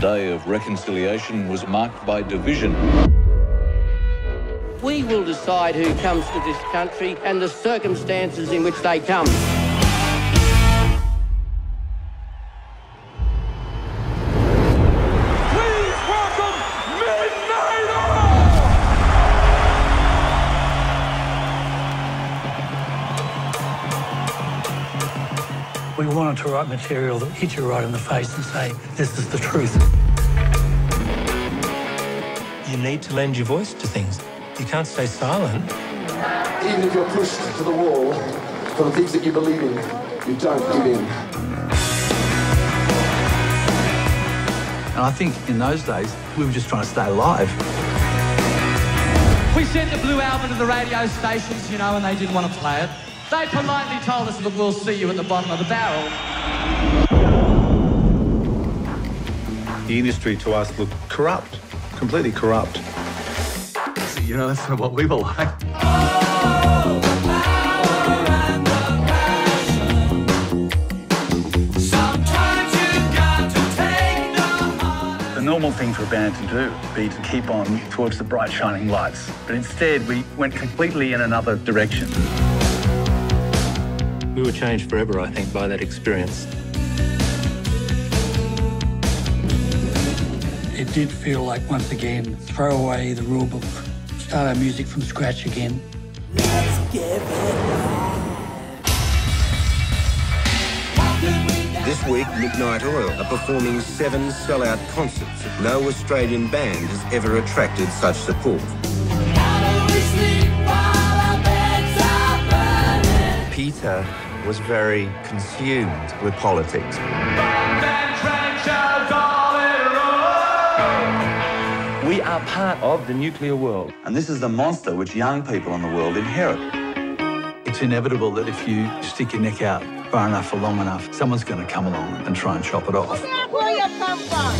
day of reconciliation was marked by division. We will decide who comes to this country and the circumstances in which they come. Please welcome Midnight We wanted to write material that hit you right in the face and say, this is the truth. You need to lend your voice to things. You can't stay silent. Even if you're pushed to the wall for the things that you believe in, you don't give in. And I think in those days, we were just trying to stay alive. We sent the Blue Album to the radio stations, you know, and they didn't want to play it. They politely told us, look, we'll see you at the bottom of the barrel. The industry to us looked corrupt, completely corrupt. You know, that's not what we were like. The normal thing for a band to do would be to keep on towards the bright shining lights. But instead, we went completely in another direction. We were changed forever, I think, by that experience. It did feel like, once again, throw away the rule book, start our music from scratch again. Let's give it This week, Midnight Oil are performing 7 sell-out concerts. No Australian band has ever attracted such support. Peter was very consumed with politics. We are part of the nuclear world, and this is the monster which young people in the world inherit. It's inevitable that if you stick your neck out far enough for long enough, someone's going to come along and try and chop it off. where you come from.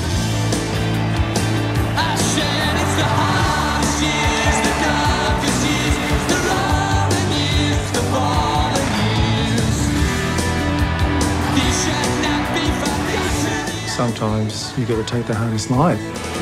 Sometimes you got to take the hardest line.